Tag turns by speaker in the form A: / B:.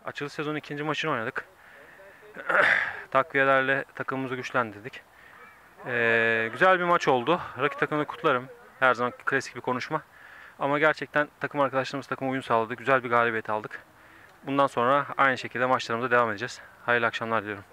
A: Açılış sezonu ikinci maçını oynadık. Takviyelerle takımımızı güçlendirdik. Güzel bir maç oldu. Rakip takımını kutlarım. Her zaman klasik bir konuşma. Ama gerçekten takım arkadaşlarımız takıma uyum sağladı. Güzel bir galibiyet aldık. Bundan sonra aynı şekilde maçlarımıza devam edeceğiz. Hayırlı akşamlar diliyorum.